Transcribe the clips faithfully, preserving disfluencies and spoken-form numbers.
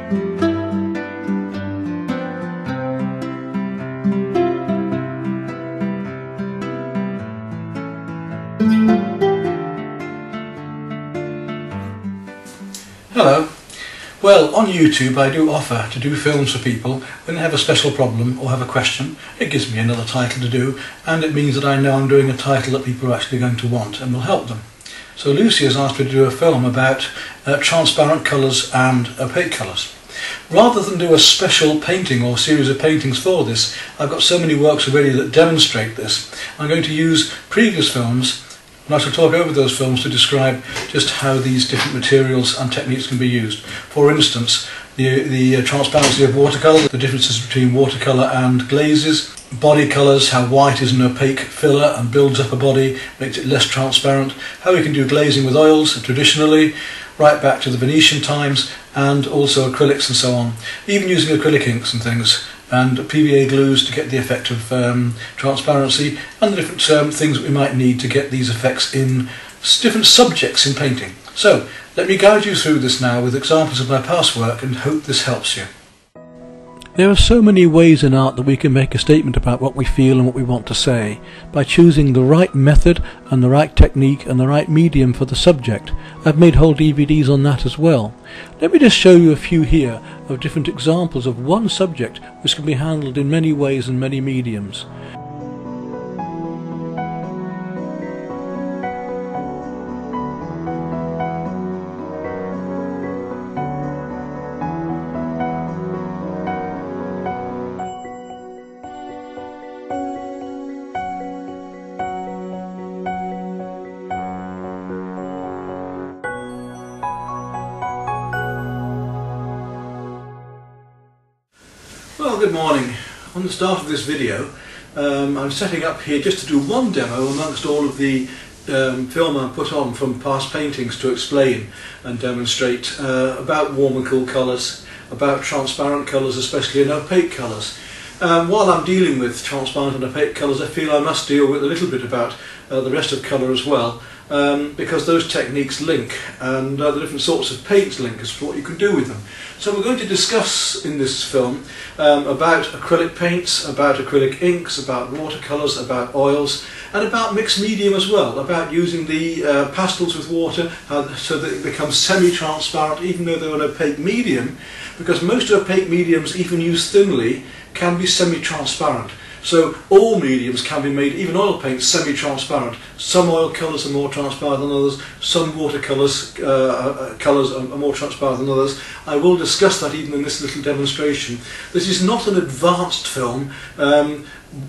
Hello. Well, on YouTube I do offer to do films for people when they have a special problem or have a question. It gives me another title to do, and it means that I know I'm doing a title that people are actually going to want and will help them. So Lucy has asked me to do a film about uh, transparent colours and opaque colours. Rather than do a special painting or series of paintings for this, I've got so many works already that demonstrate this. I'm going to use previous films, and I shall talk over those films to describe just how these different materials and techniques can be used. For instance, the, the uh, transparency of watercolour, the differences between watercolour and glazes, body colours, how white is an opaque filler and builds up a body, makes it less transparent, how we can do glazing with oils traditionally, right back to the Venetian times, and also acrylics and so on. Even using acrylic inks and things, and P V A glues to get the effect of um, transparency, and the different um, things that we might need to get these effects in different subjects in painting. So, let me guide you through this now with examples of my past work and hope this helps you. There are so many ways in art that we can make a statement about what we feel and what we want to say by choosing the right method and the right technique and the right medium for the subject. I've made whole D V Ds on that as well. Let me just show you a few here of different examples of one subject which can be handled in many ways and many mediums. Well, good morning. On the start of this video, um, I'm setting up here just to do one demo amongst all of the um, film I put on from past paintings to explain and demonstrate uh, about warm and cool colours, about transparent colours especially, and opaque colours. Um, while I'm dealing with transparent and opaque colours, I feel I must deal with a little bit about uh, the rest of colour as well, um, because those techniques link, and uh, the different sorts of paints link as to what you can do with them. So we're going to discuss in this film um, about acrylic paints, about acrylic inks, about watercolours, about oils, and about mixed medium as well, about using the uh, pastels with water uh, so that it becomes semi-transparent even though they're an opaque medium, because most opaque mediums, even used thinly, can be semi-transparent. So all mediums can be made, even oil paints, semi-transparent. Some oil colours are more transparent than others, some watercolours uh, colours are more transparent than others. I will discuss that even in this little demonstration. This is not an advanced film. Um,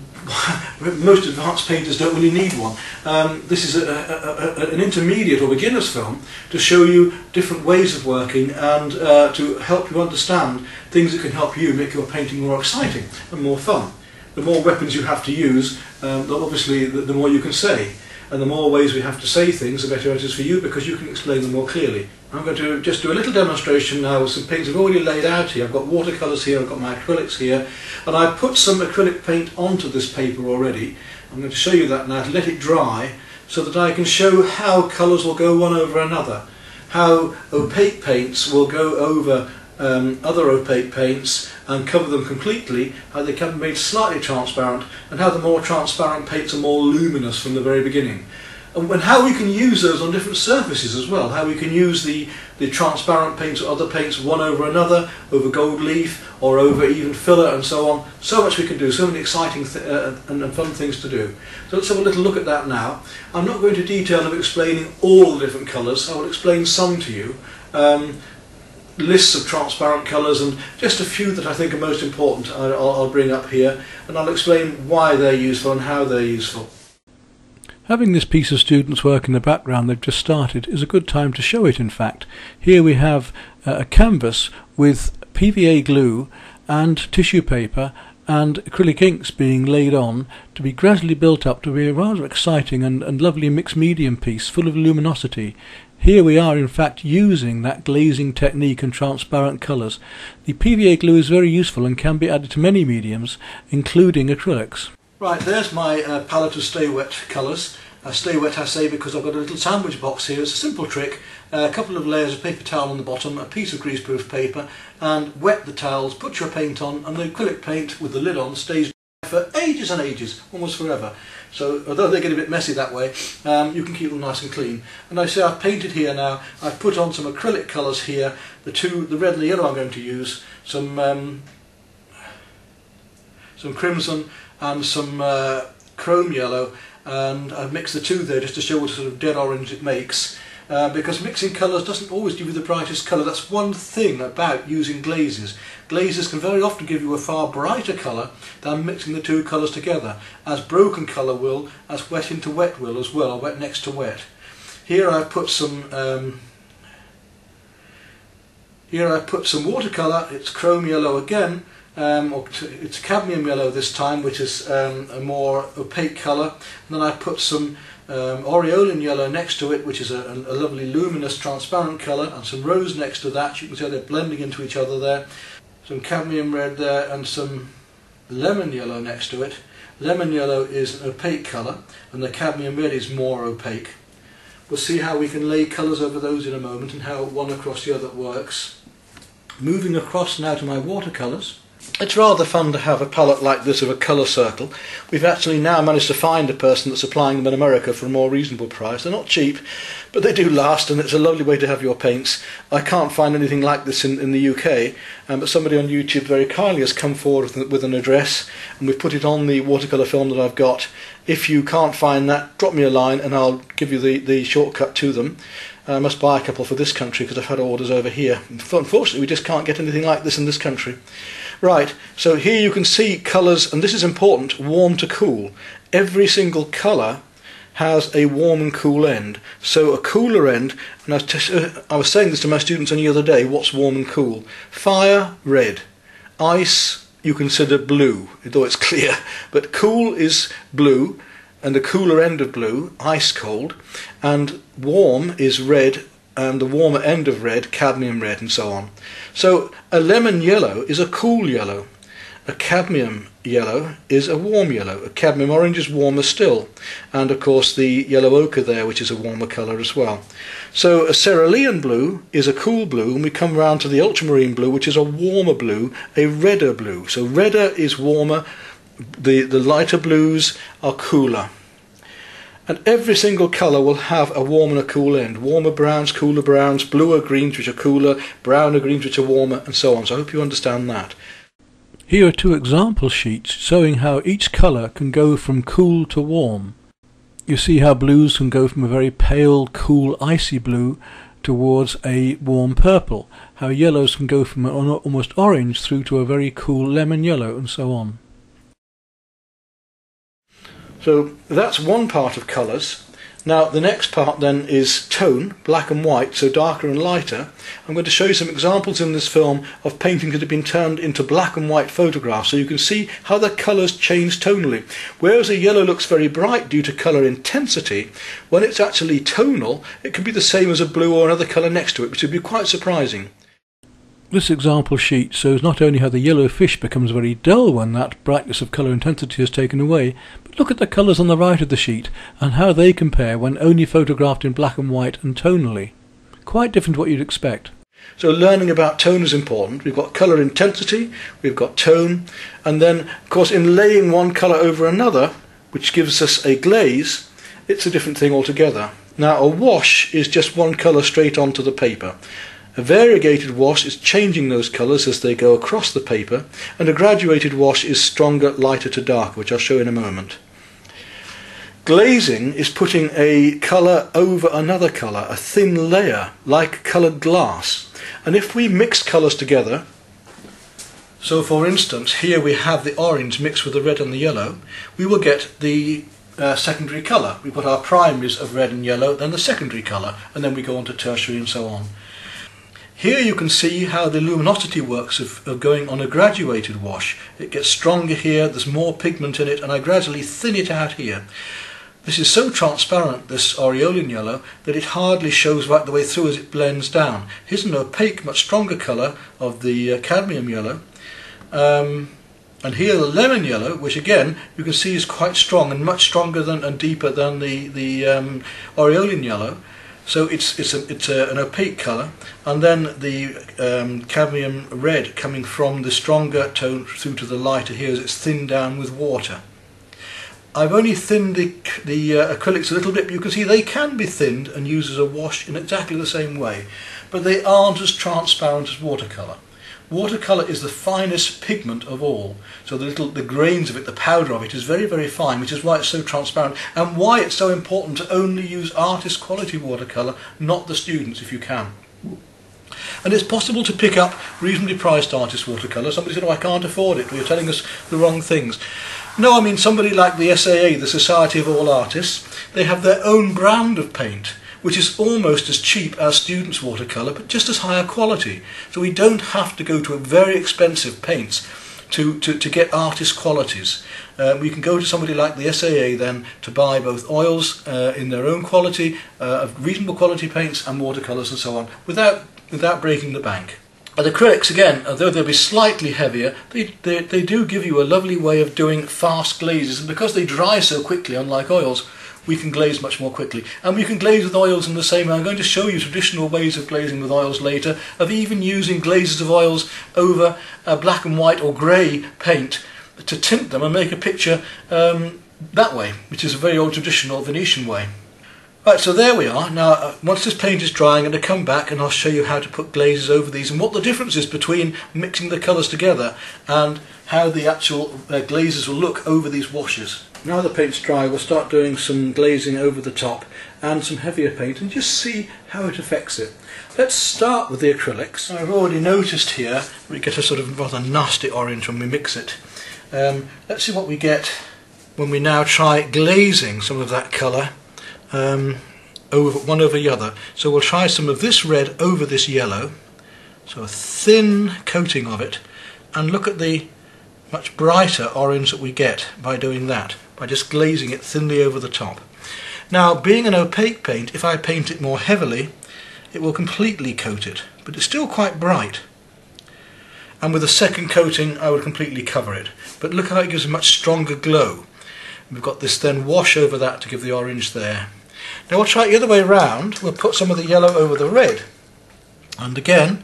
most advanced painters don't really need one. Um, this is a, a, a, an intermediate or beginner's film to show you different ways of working and uh, to help you understand things that can help you make your painting more exciting and more fun. The more weapons you have to use, um, obviously the, the more you can say. And the more ways we have to say things, the better it is for you, because you can explain them more clearly. I'm going to just do a little demonstration now with some paints I've already laid out here. I've got watercolours here, I've got my acrylics here, and I've put some acrylic paint onto this paper already. I'm going to show you that now to let it dry, so that I can show how colours will go one over another, how opaque paints will go over Um, other opaque paints and cover them completely, how they can be made slightly transparent, and how the more transparent paints are more luminous from the very beginning. And, and how we can use those on different surfaces as well, how we can use the, the transparent paints or other paints one over another, over gold leaf or over even filler and so on. So much we can do, so many exciting th uh, and, and fun things to do. So let's have a little look at that now. I'm not going to detail of explaining all the different colours, I will explain some to you. Um, lists of transparent colours, and just a few that I think are most important I'll, I'll bring up here, and I'll explain why they're useful and how they're useful. Having this piece of students' work in the background they've just started is a good time to show it. In fact, here we have uh, a canvas with P V A glue and tissue paper and acrylic inks being laid on to be gradually built up to be a rather exciting and, and lovely mixed medium piece full of luminosity. Here we are in fact using that glazing technique and transparent colours. The P V A glue is very useful and can be added to many mediums, including acrylics. Right, there's my uh, palette of Stay Wet colours, Uh, stay wet, I say, because I've got a little sandwich box here. It's a simple trick. Uh, a couple of layers of paper towel on the bottom, a piece of greaseproof paper, and wet the towels, put your paint on, and the acrylic paint with the lid on stays for ages and ages, almost forever. So although they get a bit messy that way, um, you can keep them nice and clean. And I say I've painted here now. I've put on some acrylic colours here, the two, the red and the yellow I'm going to use, some um, some crimson and some uh, chrome yellow, and I've mixed the two there just to show what sort of dead orange it makes. Uh, because mixing colours doesn't always give you the brightest colour. That's one thing about using glazes. Glazes can very often give you a far brighter colour than mixing the two colours together, as broken colour will, as wet into wet will as well, or wet next to wet. Here I've put some um, here I've put some watercolour. It's chrome yellow again, um, or it's cadmium yellow this time, which is um, a more opaque colour. And then I've put some Um, aureolin yellow next to it, which is a, a lovely luminous transparent colour, and some rose next to that. You can see they're blending into each other there. Some cadmium red there, and some lemon yellow next to it. Lemon yellow is an opaque colour, and the cadmium red is more opaque. We'll see how we can lay colours over those in a moment, and how one across the other works. Moving across now to my watercolours. It's rather fun to have a palette like this of a colour circle. We've actually now managed to find a person that's supplying them in America for a more reasonable price. They're not cheap, but they do last, and it's a lovely way to have your paints. I can't find anything like this in, in the U K, um, but somebody on YouTube very kindly has come forward with, with an address, and we've put it on the watercolour film that I've got. If you can't find that, drop me a line and I'll give you the, the shortcut to them. I must buy a couple for this country because I've had orders over here. Unfortunately, we just can't get anything like this in this country. Right, so here you can see colours, and this is important, warm to cool. Every single colour has a warm and cool end. So a cooler end, and I was, I was saying this to my students only the other day, what's warm and cool? Fire, red. Ice, you consider blue, although it's clear. But cool is blue, and the cooler end of blue, ice cold, and warm is red, and the warmer end of red, cadmium red, and so on. So a lemon yellow is a cool yellow. A cadmium yellow is a warm yellow. A cadmium orange is warmer still. And of course the yellow ochre there, which is a warmer colour as well. So a cerulean blue is a cool blue, and we come round to the ultramarine blue, which is a warmer blue, a redder blue. So redder is warmer, the, the lighter blues are cooler. And every single colour will have a warm and a cool end. Warmer browns, cooler browns, bluer greens which are cooler, browner greens which are warmer, and so on. So I hope you understand that. Here are two example sheets showing how each colour can go from cool to warm. You see how blues can go from a very pale, cool, icy blue towards a warm purple. How yellows can go from an almost orange through to a very cool lemon yellow, and so on. So that's one part of colours. Now the next part then is tone, black and white, so darker and lighter. I'm going to show you some examples in this film of paintings that have been turned into black and white photographs, so you can see how the colours change tonally. Whereas a yellow looks very bright due to colour intensity, when it's actually tonal, it can be the same as a blue or another colour next to it, which would be quite surprising. This example sheet shows not only how the yellow fish becomes very dull when that brightness of colour intensity is taken away, but look at the colours on the right of the sheet and how they compare when only photographed in black and white and tonally. Quite different to what you'd expect. So learning about tone is important. We've got colour intensity, we've got tone, and then of course in laying one colour over another, which gives us a glaze, it's a different thing altogether. Now a wash is just one colour straight onto the paper. A variegated wash is changing those colours as they go across the paper, and a graduated wash is stronger, lighter to darker, which I'll show in a moment. Glazing is putting a colour over another colour, a thin layer, like coloured glass. And if we mix colours together, so for instance, here we have the orange mixed with the red and the yellow, we will get the uh, secondary colour. We've got our primaries of red and yellow, then the secondary colour, and then we go on to tertiary and so on. Here you can see how the luminosity works of, of going on a graduated wash. It gets stronger here, there's more pigment in it, and I gradually thin it out here. This is so transparent, this aureolin yellow, that it hardly shows right the way through as it blends down. Here's an opaque, much stronger colour of the uh, cadmium yellow. Um, And here the lemon yellow, which again you can see is quite strong and much stronger than and deeper than the the um, aureolin yellow. So it's it's a, it's a, an opaque colour, and then the um, cadmium red coming from the stronger tone through to the lighter here as it's thinned down with water. I've only thinned the, the uh, acrylics a little bit, but you can see they can be thinned and used as a wash in exactly the same way, but they aren't as transparent as watercolour. Watercolour is the finest pigment of all, so the little the grains of it, the powder of it, is very very fine, which is why it's so transparent and why it's so important to only use artist quality watercolour, not the students if you can. And it's possible to pick up reasonably priced artist watercolour. Somebody said, oh, I can't afford it, or you're telling us the wrong things. No, I mean somebody like the S A A, the Society of All Artists, they have their own brand of paint, which is almost as cheap as students' watercolour, but just as higher quality. So we don't have to go to a very expensive paints to, to, to get artist qualities. Uh, we can go to somebody like the S A A then to buy both oils uh, in their own quality, uh, of reasonable quality paints and watercolours and so on, without, without breaking the bank. But the acrylics, again, although they'll be slightly heavier, they, they, they do give you a lovely way of doing fast glazes, and because they dry so quickly, unlike oils, we can glaze much more quickly. And we can glaze with oils in the same way. I'm going to show you traditional ways of glazing with oils later, of even using glazes of oils over a black and white or grey paint to tint them and make a picture um, that way, which is a very old traditional Venetian way. Right, so there we are. Now, uh, once this paint is drying, I'm going to come back and I'll show you how to put glazes over these and what the difference is between mixing the colours together and how the actual uh, glazes will look over these washes. Now the paint's dry, we'll start doing some glazing over the top and some heavier paint and just see how it affects it. Let's start with the acrylics. I've already noticed here we get a sort of rather nasty orange when we mix it. Um, let's see what we get when we now try glazing some of that colour um, over one over the other. So we'll try some of this red over this yellow, so a thin coating of it, and look at the much brighter orange that we get by doing that, by just glazing it thinly over the top. Now, being an opaque paint, if I paint it more heavily, it will completely coat it, but it's still quite bright. And with a second coating, I would completely cover it. But look how it gives a much stronger glow. We've got this then wash over that to give the orange there. Now we'll try it the other way around. We'll put some of the yellow over the red. And again,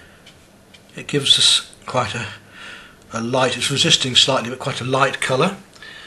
it gives us quite a, a light, it's resisting slightly, but quite a light colour.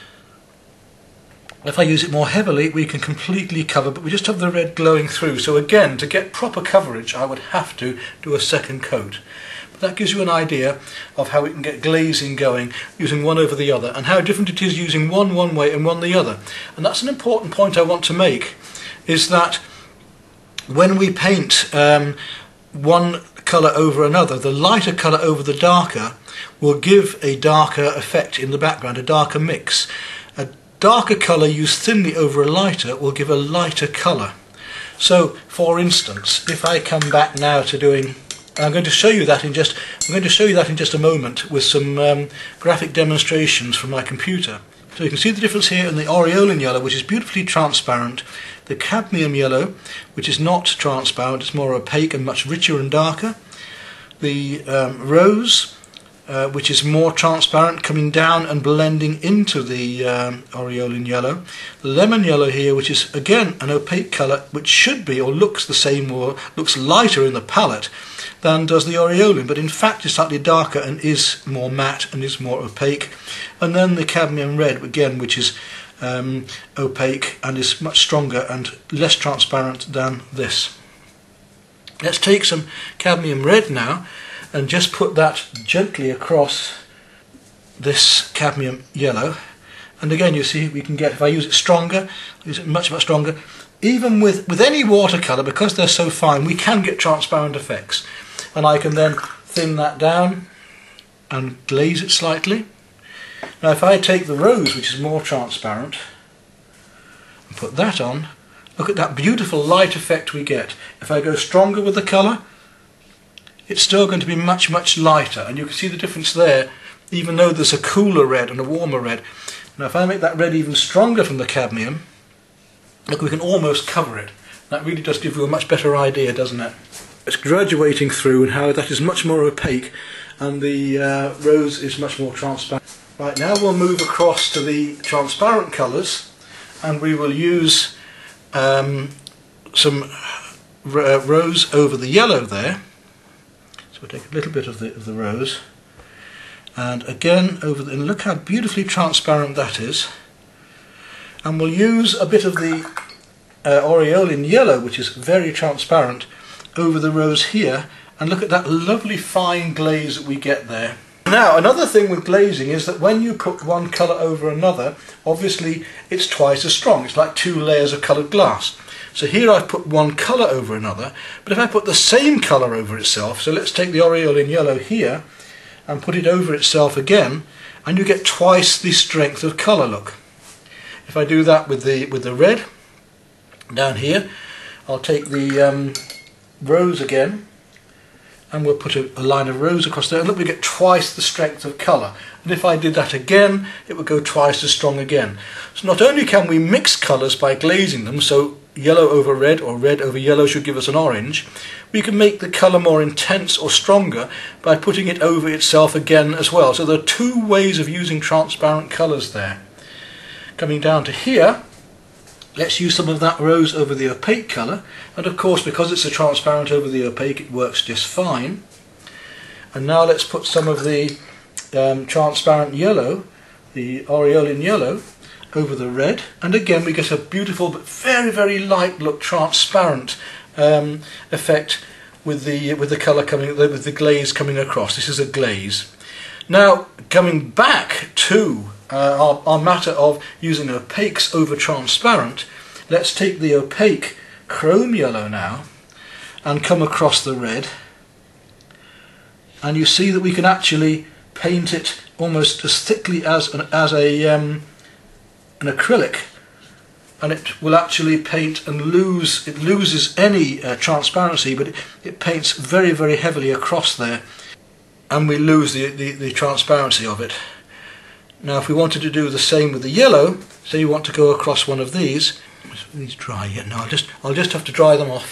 If I use it more heavily, we can completely cover, but we just have the red glowing through. So again, to get proper coverage, I would have to do a second coat. But that gives you an idea of how we can get glazing going using one over the other, and how different it is using one one way and one the other. And that's an important point I want to make, is that when we paint um, one colour over another, the lighter colour over the darker will give a darker effect in the background, a darker mix. A darker colour used thinly over a lighter will give a lighter colour. So, for instance, if I come back now to doing, I'm going to show you that in just, I'm going to show you that in just a moment with some um, graphic demonstrations from my computer. So you can see the difference here in the aureolin yellow, which is beautifully transparent, the cadmium yellow, which is not transparent, it's more opaque and much richer and darker, the um, rose, Uh, which is more transparent, coming down and blending into the um, aureolin yellow. The lemon yellow here, which is again an opaque colour, which should be or looks the same or looks lighter in the palette than does the aureolin, but in fact is slightly darker and is more matte and is more opaque. And then the cadmium red, again, which is um, opaque and is much stronger and less transparent than this. Let's take some cadmium red now and just put that gently across this cadmium yellow. And again, you see, we can get, if I use it stronger, use it much, much stronger, even with, with any watercolour, because they're so fine, we can get transparent effects. And I can then thin that down and glaze it slightly. Now if I take the rose, which is more transparent, and put that on, look at that beautiful light effect we get. If I go stronger with the colour, it's still going to be much, much lighter, and you can see the difference there, even though there's a cooler red and a warmer red. Now if I make that red even stronger from the cadmium, look, we can almost cover it. That really does give you a much better idea, doesn't it? It's graduating through, and how that is much more opaque and the uh, rose is much more transparent. Right, now we'll move across to the transparent colours, and we will use um, some uh, rose over the yellow there. So we'll take a little bit of the, of the rose, and again over the, and look how beautifully transparent that is. And we'll use a bit of the uh, aureolin yellow, which is very transparent, over the rose here, and look at that lovely fine glaze that we get there. Now, another thing with glazing is that when you put one colour over another, obviously it's twice as strong. It's like two layers of coloured glass. So here I've put one colour over another, but if I put the same colour over itself, so let's take the aureolin yellow here and put it over itself again, and you get twice the strength of colour, look. If I do that with the, with the red, down here, I'll take the um, rose again, and we'll put a, a line of rose across there, and look, we get twice the strength of colour. And if I did that again, it would go twice as strong again. So not only can we mix colours by glazing them, so yellow over red or red over yellow should give us an orange, we can make the colour more intense or stronger by putting it over itself again as well. So there are two ways of using transparent colours there. Coming down to here, let's use some of that rose over the opaque colour, and of course because it's a transparent over the opaque it works just fine. And now let's put some of the um, transparent yellow, the aureolin yellow, over the red, and again we get a beautiful but very very light look transparent um, effect with the with the colour coming, with the glaze coming across. This is a glaze. Now coming back to Uh, our, our matter of using opaques over transparent, let's take the opaque chrome yellow now and come across the red, and you see that we can actually paint it almost as thickly as an, as a um, an acrylic, and it will actually paint and lose, it loses any uh, transparency, but it, it paints very very heavily across there, and we lose the, the, the transparency of it. Now if we wanted to do the same with the yellow, say you want to go across one of these, these dry yet, no, I'll just, I'll just have to dry them off.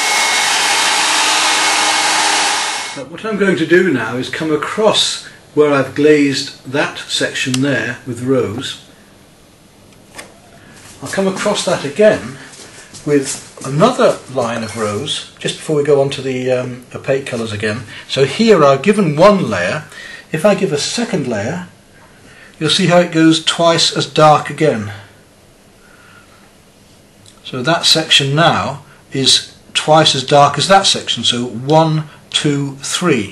So what I'm going to do now is come across where I've glazed that section there with rose. I'll come across that again with another line of rose, just before we go on to the um, opaque colours again. So here I've given one layer. If I give a second layer, you'll see how it goes twice as dark again. So that section now is twice as dark as that section, so one, two, three.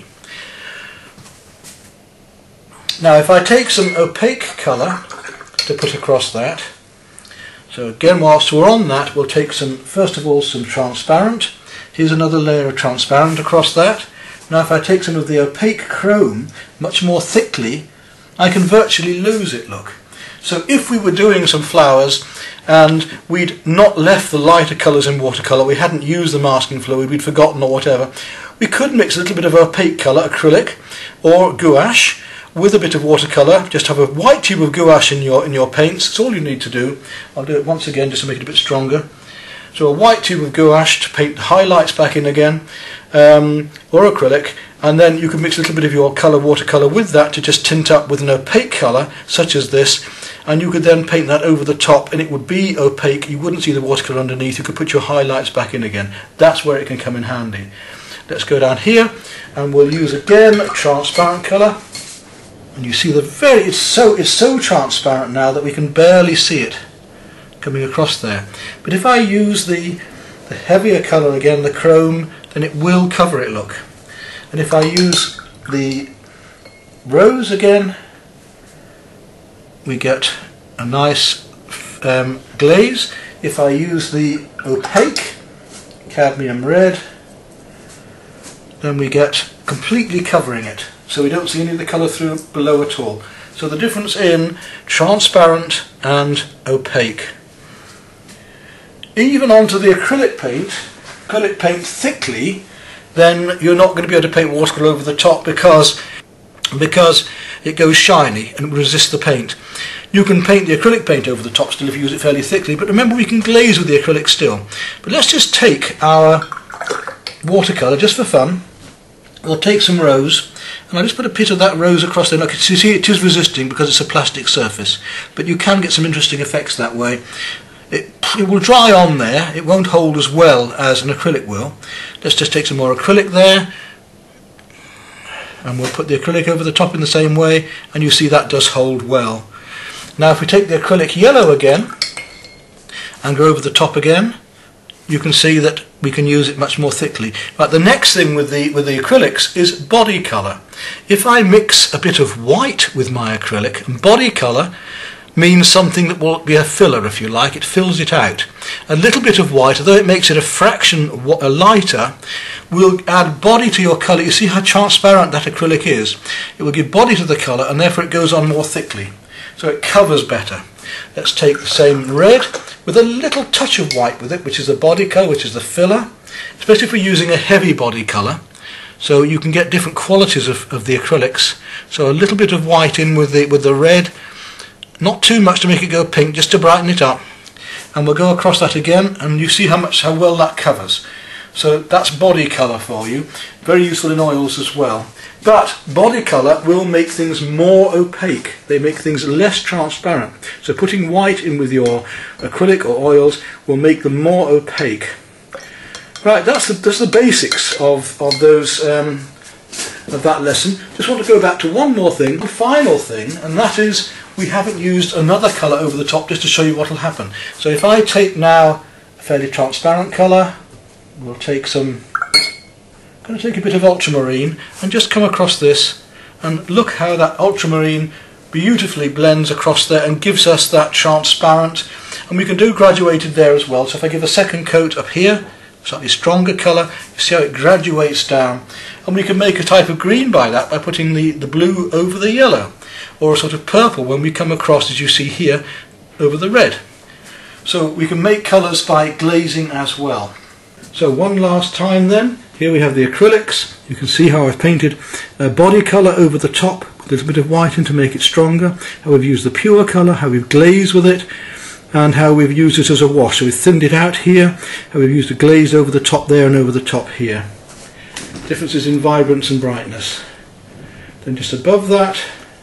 Now if I take some opaque colour to put across that, so again whilst we're on that, we'll take some, first of all some transparent. Here's another layer of transparent across that. Now if I take some of the opaque chrome much more thickly, I can virtually lose it, look. So if we were doing some flowers and we'd not left the lighter colours in watercolour, we hadn't used the masking fluid, we'd forgotten or whatever, we could mix a little bit of opaque colour, acrylic or gouache, with a bit of watercolour. Just have a white tube of gouache in your, in your paints, that's all you need to do. I'll do it once again just to make it a bit stronger. So a white tube of gouache to paint the highlights back in again, um, or acrylic, and then you can mix a little bit of your colour watercolour with that to just tint up with an opaque colour such as this, and you could then paint that over the top and it would be opaque, you wouldn't see the watercolour underneath, you could put your highlights back in again. That's where it can come in handy. Let's go down here and we'll use again a transparent colour, and you see the very, it's so, it's so transparent now that we can barely see it coming across there. But if I use the, the heavier colour again, the chrome, then it will cover it, look. And if I use the rose again, we get a nice um, glaze. If I use the opaque cadmium red, then we get completely covering it, so we don't see any of the colour through below at all. So the difference in transparent and opaque. Even onto the acrylic paint, acrylic paint thickly, then you're not going to be able to paint watercolour over the top because because it goes shiny and resists the paint. You can paint the acrylic paint over the top still if you use it fairly thickly, but remember we can glaze with the acrylic still. But let's just take our watercolour just for fun. We'll take some rose And I just put a bit of that rose across there. Look, you see it is resisting because it's a plastic surface, but you can get some interesting effects that way. It, it will dry on there, it won't hold as well as an acrylic will. Let's just take some more acrylic there, and we'll put the acrylic over the top in the same way, and you see that does hold well. Now if we take the acrylic yellow again and go over the top again, you can see that we can use it much more thickly. But the next thing with the with the acrylics is body colour. If I mix a bit of white with my acrylic, and body colour means something that will be a filler, if you like, it fills it out. A little bit of white, although it makes it a fraction lighter, will add body to your colour. You see how transparent that acrylic is? It will give body to the colour, and therefore it goes on more thickly. So it covers better. Let's take the same red with a little touch of white with it, which is the body colour, which is the filler, especially if we're using a heavy body colour. So you can get different qualities of, of the acrylics. So a little bit of white in with the, with the red, not too much to make it go pink, just to brighten it up. And we'll go across that again, and you see how much, how well that covers. So that's body colour for you. Very useful in oils as well. But body colour will make things more opaque. They make things less transparent. So putting white in with your acrylic or oils will make them more opaque. Right, that's the, that's the basics of, of those um, of that lesson. Just want to go back to one more thing, the final thing, and that is we haven't used another colour over the top just to show you what will happen. So if I take now a fairly transparent colour, we'll take some, I'm going to take a bit of ultramarine and just come across this, and look how that ultramarine beautifully blends across there and gives us that transparent, and we can do graduated there as well. So if I give a second coat up here, slightly stronger colour, you see how it graduates down, and we can make a type of green by that by putting the, the blue over the yellow, or a sort of purple when we come across, as you see here, over the red. So we can make colours by glazing as well. So one last time then, here we have the acrylics. You can see how I've painted a body colour over the top with a little bit of white in to make it stronger, how we've used the pure colour, how we've glazed with it, and how we've used it as a wash. So we've thinned it out here, how we've used a glaze over the top there and over the top here. Differences in vibrance and brightness. Then just above that,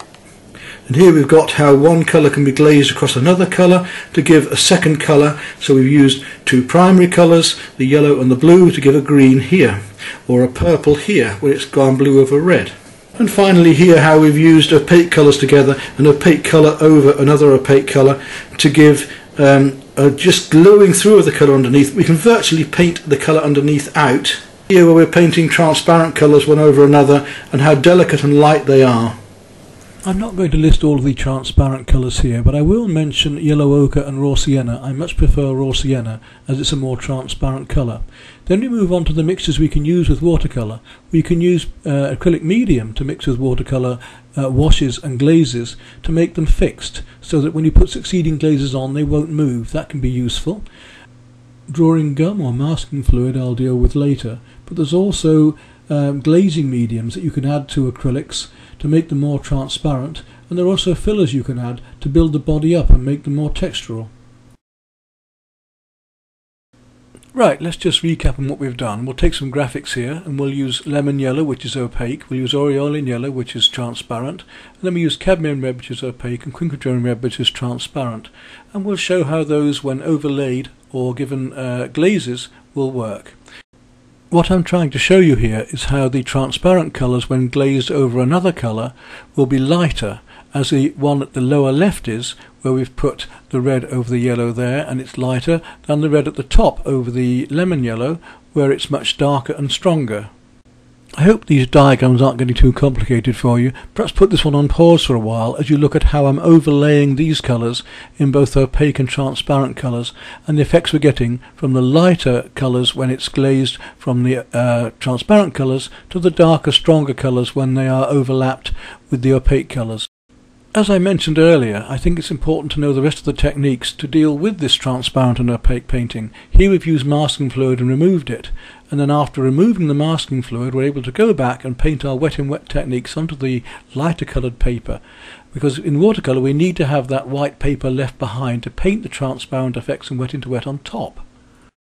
and here we've got how one colour can be glazed across another colour to give a second colour. So we've used two primary colours, the yellow and the blue, to give a green here, or a purple here where it's gone blue over red. And finally here how we've used opaque colours together, an opaque colour over another opaque colour to give um, a just glowing through of the colour underneath. We can virtually paint the colour underneath out. Here where we're painting transparent colours one over another, and how delicate and light they are. I'm not going to list all of the transparent colours here, but I will mention yellow ochre and raw sienna. I much prefer raw sienna as it's a more transparent colour. Then we move on to the mixtures we can use with watercolour. We can use uh, acrylic medium to mix with watercolour uh, washes and glazes to make them fixed, so that when you put succeeding glazes on they won't move. That can be useful. Drawing gum or masking fluid I'll deal with later, but there's also um, glazing mediums that you can add to acrylics to make them more transparent, and there are also fillers you can add to build the body up and make them more textural. Right, let's just recap on what we've done. We'll take some graphics here, and we'll use lemon yellow, which is opaque, we'll use aureolin yellow, which is transparent, and then we use cadmium red, which is opaque, and quinquedrone red, which is transparent, and we'll show how those, when overlaid or given uh, glazes, will work. What I'm trying to show you here is how the transparent colours, when glazed over another colour, will be lighter, as the one at the lower left is, where we've put the red over the yellow there and it's lighter, than the red at the top over the lemon yellow, where it's much darker and stronger. I hope these diagrams aren't getting too complicated for you. Perhaps put this one on pause for a while as you look at how I'm overlaying these colours in both opaque and transparent colours, and the effects we're getting from the lighter colours when it's glazed from the uh, transparent colours to the darker, stronger colours when they are overlapped with the opaque colours. As I mentioned earlier, I think it's important to know the rest of the techniques to deal with this transparent and opaque painting. Here we've used masking fluid and removed it, and then after removing the masking fluid we're able to go back and paint our wet in wet techniques onto the lighter coloured paper, because in watercolour we need to have that white paper left behind to paint the transparent effects and wet into wet on top.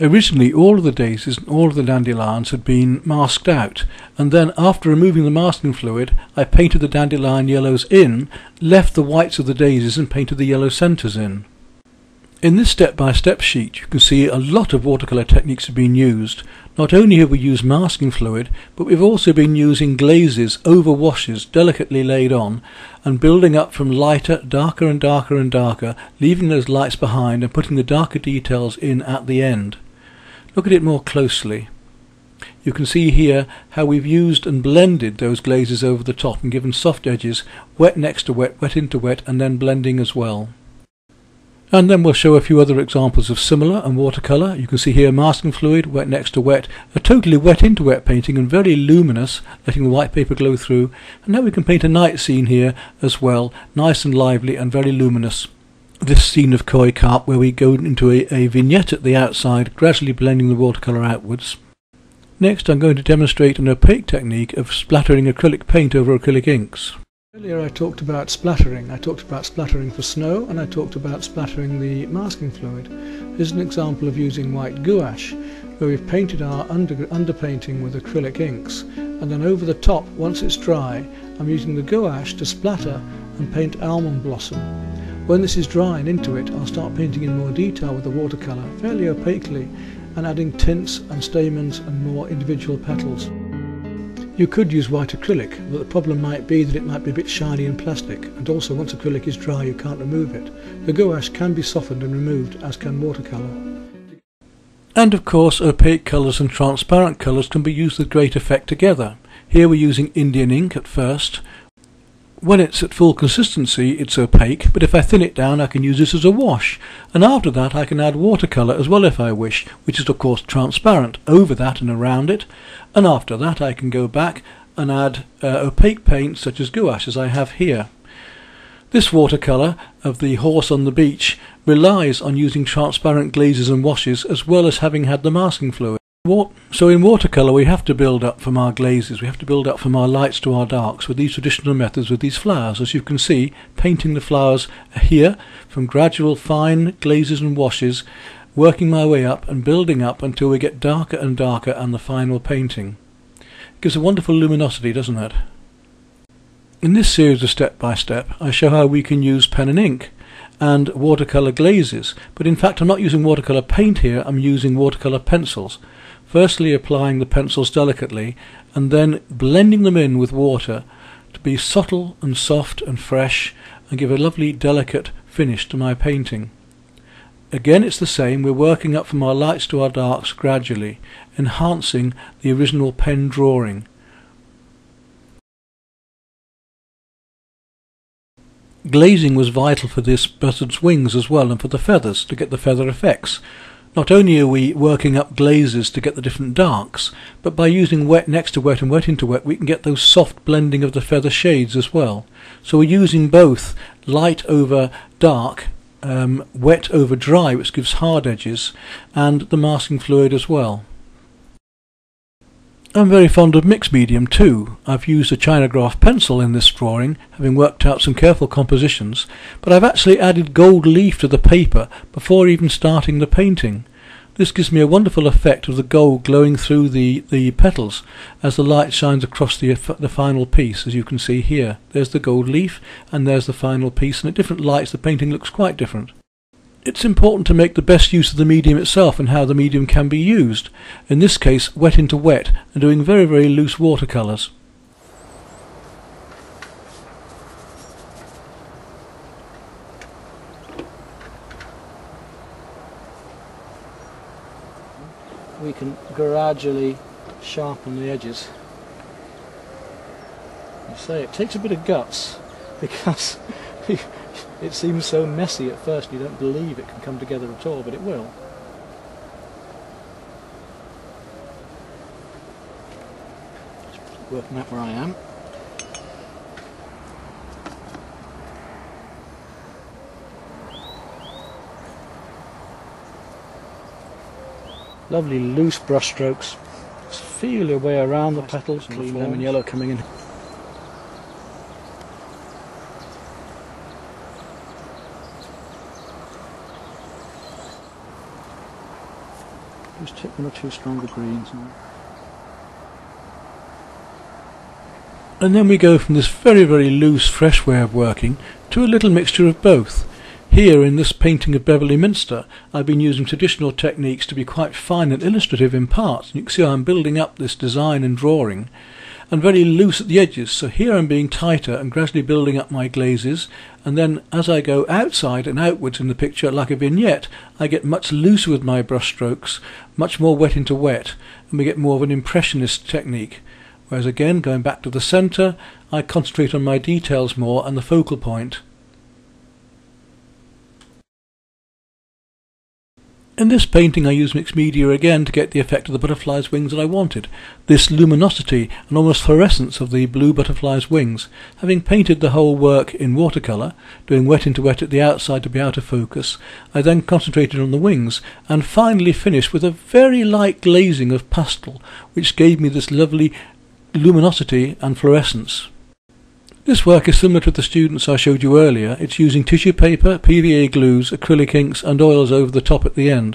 Originally all of the daisies and all of the dandelions had been masked out, and then after removing the masking fluid I painted the dandelion yellows in, left the whites of the daisies and painted the yellow centres in. In this step-by-step sheet you can see a lot of watercolour techniques have been used. Not only have we used masking fluid, but we've also been using glazes over washes delicately laid on and building up from lighter, darker and darker and darker, leaving those lights behind and putting the darker details in at the end. Look at it more closely. You can see here how we've used and blended those glazes over the top and given soft edges, wet next to wet, wet into wet, and then blending as well. And then we'll show a few other examples of similar and watercolour. You can see here masking fluid, wet next to wet, a totally wet into wet painting and very luminous, letting the white paper glow through. And now we can paint a night scene here as well, nice and lively and very luminous. This scene of koi carp where we go into a, a vignette at the outside, gradually blending the watercolour outwards. Next I'm going to demonstrate an opaque technique of splattering acrylic paint over acrylic inks. Earlier I talked about splattering. I talked about splattering for snow and I talked about splattering the masking fluid. Here's an example of using white gouache where we've painted our under, underpainting with acrylic inks, and then over the top, once it's dry, I'm using the gouache to splatter and paint almond blossom. When this is dry and into it, I'll start painting in more detail with the watercolour, fairly opaquely, and adding tints and stamens and more individual petals. You could use white acrylic, but the problem might be that it might be a bit shiny and plastic, and also once acrylic is dry you can't remove it. The gouache can be softened and removed, as can watercolour. And of course opaque colours and transparent colours can be used with great effect together. Here we're using Indian ink at first. When it's at full consistency it's opaque, but if I thin it down I can use this as a wash, and after that I can add watercolour as well if I wish, which is of course transparent, over that and around it, and after that I can go back and add uh, opaque paint such as gouache as I have here. This watercolour of the horse on the beach relies on using transparent glazes and washes as well as having had the masking fluid. So in watercolour we have to build up from our glazes, we have to build up from our lights to our darks with these traditional methods with these flowers. As you can see, painting the flowers here from gradual fine glazes and washes, working my way up and building up until we get darker and darker and the final painting. It gives a wonderful luminosity, doesn't it? In this series of step by step I show how we can use pen and ink and watercolour glazes, but in fact I'm not using watercolour paint here, I'm using watercolour pencils. Firstly applying the pencils delicately and then blending them in with water to be subtle and soft and fresh and give a lovely delicate finish to my painting. Again it's the same, we're working up from our lights to our darks gradually, enhancing the original pen drawing. Glazing was vital for this bird's wings as well and for the feathers to get the feather effects. Not only are we working up glazes to get the different darks, but by using wet next to wet and wet into wet we can get those soft blending of the feather shades as well. So we're using both light over dark, um, wet over dry, which gives hard edges, and the masking fluid as well. I'm very fond of mixed medium too. I've used a Chinograph pencil in this drawing, having worked out some careful compositions, but I've actually added gold leaf to the paper before even starting the painting. This gives me a wonderful effect of the gold glowing through the, the petals as the light shines across the, the final piece, as you can see here. There's the gold leaf and there's the final piece, and at different lights the painting looks quite different. It's important to make the best use of the medium itself and how the medium can be used. In this case, wet into wet and doing very, very loose watercolours. We can gradually sharpen the edges. I say it takes a bit of guts because it seems so messy at first you don't believe it can come together at all, but it will. Just working out where I am. Lovely loose brush strokes. Just feel your way around the petals, clean lemon yellow coming in. Just take one or two stronger greens. And then we go from this very, very loose, fresh way of working to a little mixture of both. Here in this painting of Beverley Minster, I've been using traditional techniques to be quite fine and illustrative in parts. You can see how I'm building up this design and drawing, and very loose at the edges. So here I'm being tighter and gradually building up my glazes, and then as I go outside and outwards in the picture like a vignette, I get much looser with my brush strokes, much more wet into wet, and we get more of an impressionist technique. Whereas again, going back to the centre, I concentrate on my details more and the focal point. In this painting I use mixed media again to get the effect of the butterfly's wings that I wanted, this luminosity and almost fluorescence of the blue butterfly's wings. Having painted the whole work in watercolour, doing wet into wet at the outside to be out of focus, I then concentrated on the wings and finally finished with a very light glazing of pastel, which gave me this lovely luminosity and fluorescence. This work is similar to the students I showed you earlier. It's using tissue paper, P V A glues, acrylic inks and oils over the top at the end.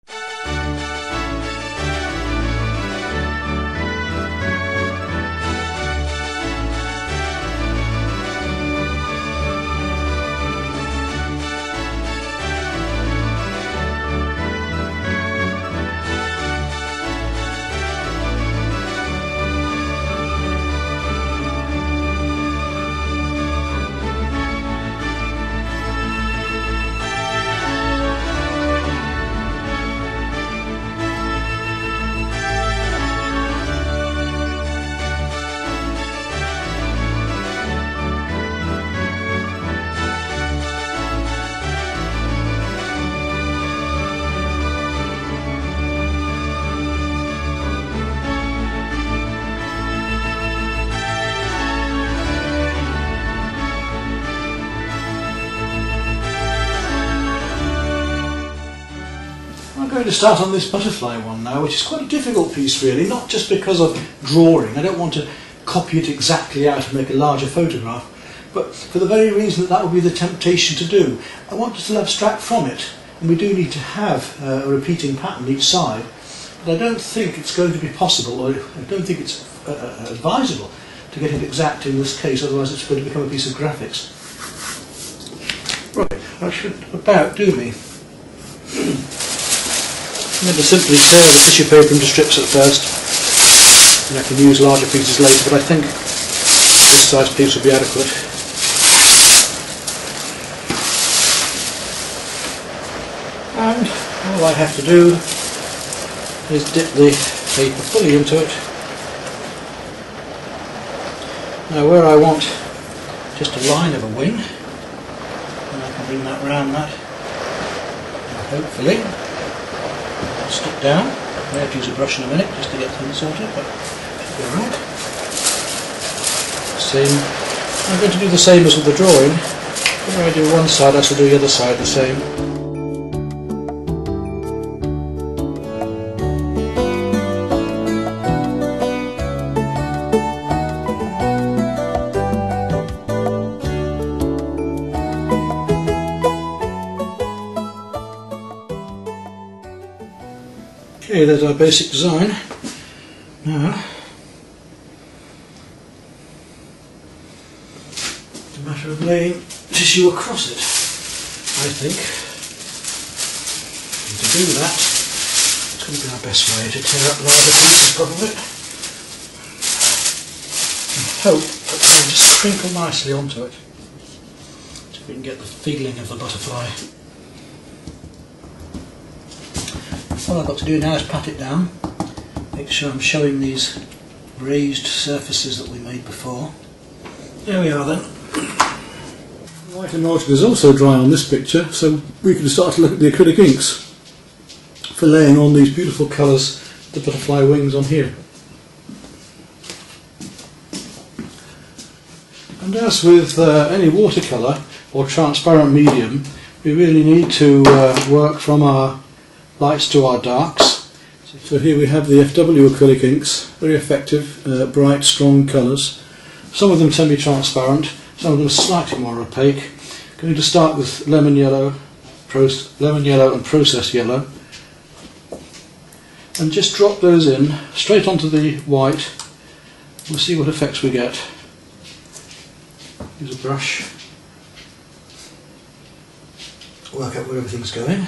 I'm going to start on this butterfly one now, which is quite a difficult piece really, not just because of drawing. I don't want to copy it exactly out and make a larger photograph, but for the very reason that that would be the temptation to do. I want to still abstract from it, and we do need to have uh, a repeating pattern each side, but I don't think it's going to be possible, or I don't think it's uh, advisable to get it exact in this case, otherwise it's going to become a piece of graphics. Right, that should about do me. I'm going to simply tear the tissue paper into strips at first, and I can use larger pieces later, but I think this size piece will be adequate. And all I have to do is dip the paper fully into it. Now where I want just a line of a wing, and I can bring that round that, and hopefully stick down. I have to use a brush in a minute just to get things sorted, but should be alright. Same. I'm going to do the same as with the drawing. When I do one side, I shall do the other side the same. Okay, there's our basic design. Now, it's a matter of laying tissue across it, I think. And to do that, it's going to be our best way to tear up larger pieces probably. And hope that they'll just crinkle nicely onto it, so we can get the feeling of the butterfly. All I've got to do now is pat it down, make sure I'm showing these raised surfaces that we made before. There we are then. White and orchid is also dry on this picture, so we can start to look at the acrylic inks for laying on these beautiful colours, the butterfly wings on here. And as with uh, any watercolour or transparent medium, we really need to uh, work from our lights to our darks. So here we have the F W acrylic inks, very effective, uh, bright, strong colours. Some of them semi-transparent, some of them slightly more opaque. Going to start with lemon yellow, lemon yellow and process yellow. and just drop those in straight onto the white. We'll see what effects we get. Use a brush, work out where everything's going.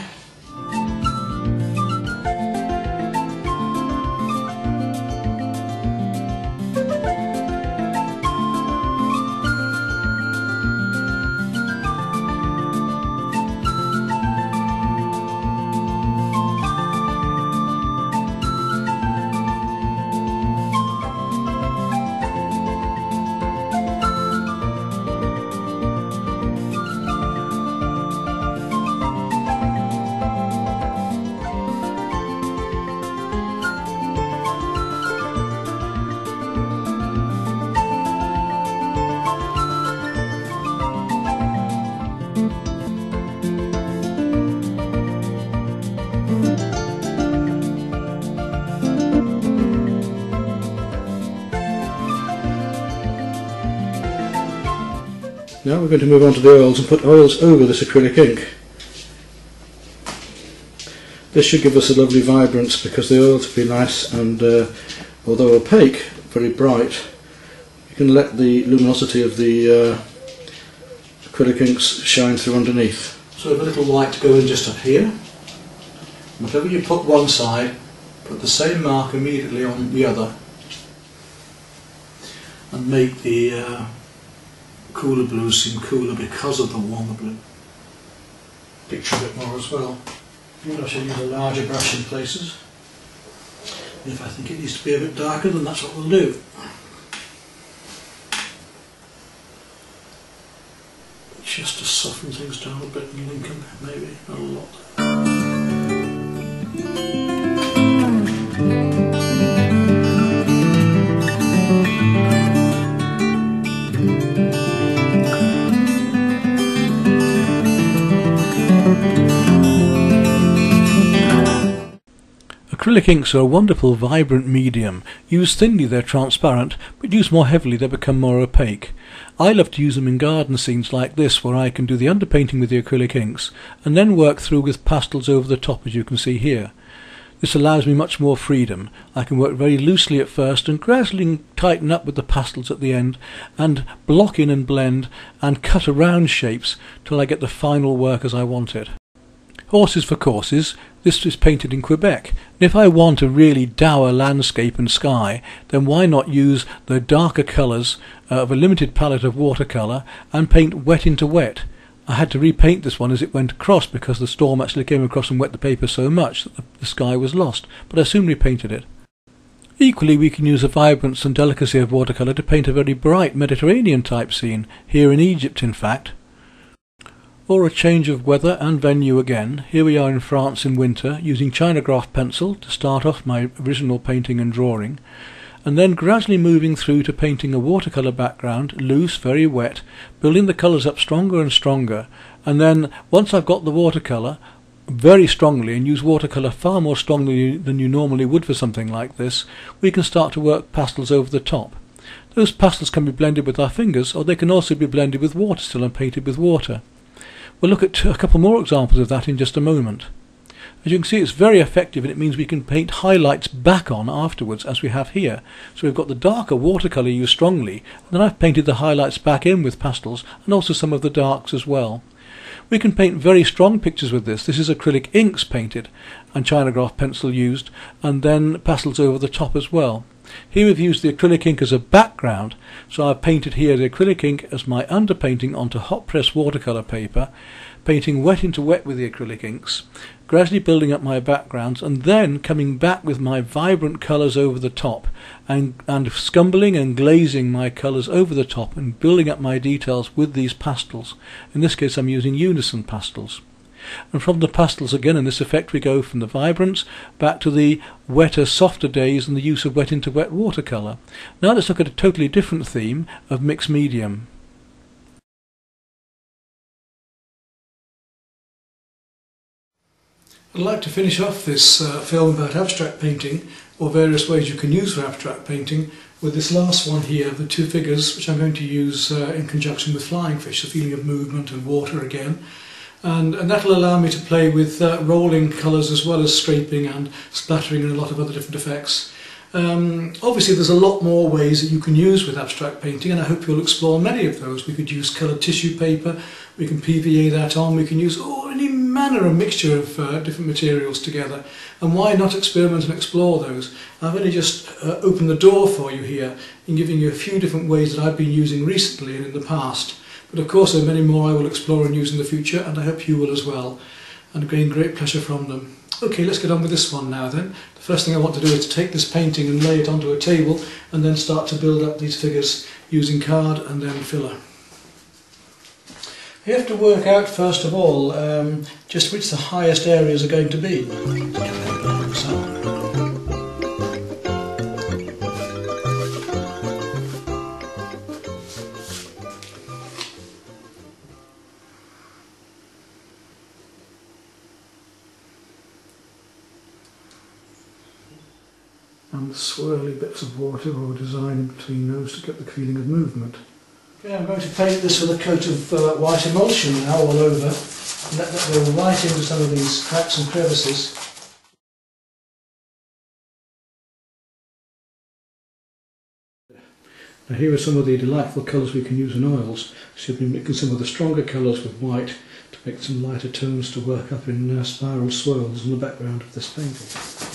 Now we're going to move on to the oils and put oils over this acrylic ink. This should give us a lovely vibrance because the oils will be nice and uh, although opaque, very bright. You can let the luminosity of the uh, acrylic inks shine through underneath. So a little white go in just up here. Whatever you put one side, put the same mark immediately on the other and make the uh, cooler blue seem cooler because of the warmer blue. Picture a bit more as well. I should use a larger brush in places. And if I think it needs to be a bit darker, then that's what we'll do. Just to soften things down a bit in Lincoln, maybe, not a lot. Acrylic inks are a wonderful vibrant medium. Used thinly they're transparent, but used more heavily they become more opaque. I love to use them in garden scenes like this where I can do the underpainting with the acrylic inks and then work through with pastels over the top, as you can see here. This allows me much more freedom. I can work very loosely at first and gradually tighten up with the pastels at the end and block in and blend and cut around shapes till I get the final work as I want it. Horses for courses. This is painted in Quebec. And if I want a really dour landscape and sky, then why not use the darker colours uh, of a limited palette of watercolour and paint wet into wet. I had to repaint this one as it went across because the storm actually came across and wet the paper so much that the, the sky was lost, but I soon repainted it. Equally, we can use the vibrance and delicacy of watercolour to paint a very bright Mediterranean type scene, here in Egypt in fact. Or a change of weather and venue again. Here we are in France in winter, using Chinagraph pencil to start off my original painting and drawing, and then gradually moving through to painting a watercolour background, loose, very wet, building the colours up stronger and stronger, and then once I've got the watercolour very strongly, and use watercolour far more strongly than you normally would for something like this, we can start to work pastels over the top. Those pastels can be blended with our fingers, or they can also be blended with water still and painted with water. We'll look at a couple more examples of that in just a moment. As you can see, it's very effective, and it means we can paint highlights back on afterwards, as we have here. So we've got the darker watercolour used strongly, and then I've painted the highlights back in with pastels, and also some of the darks as well. We can paint very strong pictures with this. This is acrylic inks painted, and Chinagraph pencil used, and then pastels over the top as well. Here we've used the acrylic ink as a background, so I've painted here the acrylic ink as my underpainting onto hot press watercolour paper, painting wet into wet with the acrylic inks, gradually building up my backgrounds, and then coming back with my vibrant colours over the top, and, and scumbling and glazing my colours over the top and building up my details with these pastels. In this case I'm using unison pastels. And from the pastels again in this effect we go from the vibrance back to the wetter, softer days and the use of wet into wet watercolour. Now let's look at a totally different theme of mixed medium. I'd like to finish off this uh, film about abstract painting, or various ways you can use for abstract painting, with this last one here, the two figures which I'm going to use uh, in conjunction with flying fish, the feeling of movement and water again. And, and that'll allow me to play with uh, rolling colours as well as scraping and splattering and a lot of other different effects. Um, obviously there's a lot more ways that you can use with abstract painting, and I hope you'll explore many of those. We could use coloured tissue paper, we can P V A that on, we can use oh, any manner of mixture of uh, different materials together, and why not experiment and explore those. I've only just uh, opened the door for you here in giving you a few different ways that I've been using recently and in the past, but of course there are many more I will explore and use in the future, and I hope you will as well, and gain great pleasure from them. Okay, let's get on with this one now then. The first thing I want to do is to take this painting and lay it onto a table and then start to build up these figures using card and then filler. You have to work out first of all um, just which the highest areas are going to be. And the swirly bits of water or design in between those to get the feeling of movement. Okay, I'm going to paint this with a coat of uh, white emulsion now all over, and let that go right into some of these cracks and crevices. Now here are some of the delightful colours we can use in oils. So you'll be mixing some of the stronger colours with white to make some lighter tones to work up in uh, spiral swirls on the background of this painting.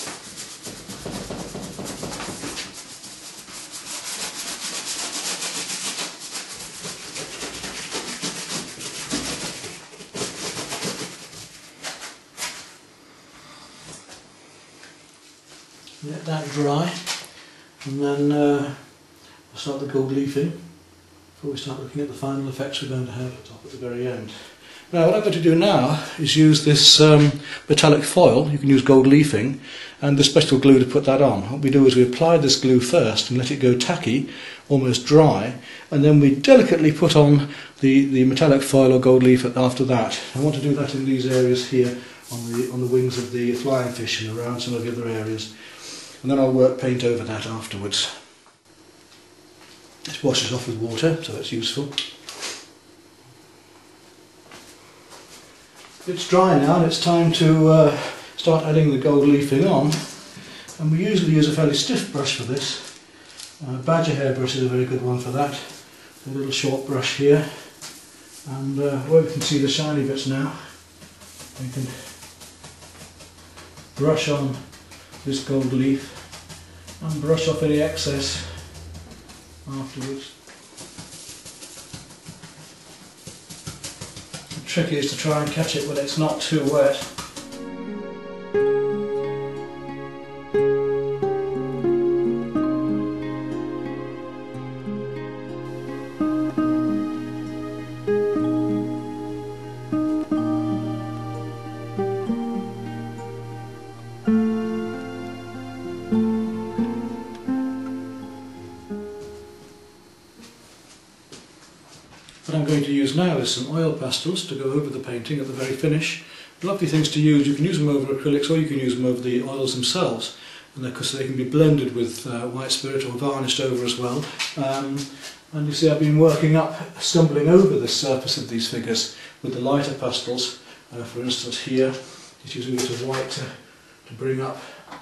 Let that dry, and then uh, we'll start the gold leafing before we start looking at the final effects we're going to have at the top at the very end. Now what I'm going to do now is use this um, metallic foil. You can use gold leafing and the special glue to put that on. What we do is we apply this glue first and let it go tacky, almost dry, and then we delicately put on the, the metallic foil or gold leaf after that. I want to do that in these areas here on the, on the wings of the flying fish and around some of the other areas. And then I'll work paint over that afterwards. This washes off with water, so it's useful. It's dry now and it's time to uh, start adding the gold leafing on. And we usually use a fairly stiff brush for this. Uh, badger hair brush is a very good one for that. A little short brush here. And uh, where we can see the shiny bits now, we can brush on this gold leaf and brush off any excess afterwards. The trick is to try and catch it when it's not too wet. What I'm going to use now is some oil pastels to go over the painting at the very finish. Lovely things to use. You can use them over acrylics or you can use them over the oils themselves, and because they can be blended with uh, white spirit or varnished over as well. Um, and you see I've been working up, stumbling over the surface of these figures with the lighter pastels. Uh, for instance here, just using a bit of white to, to bring up.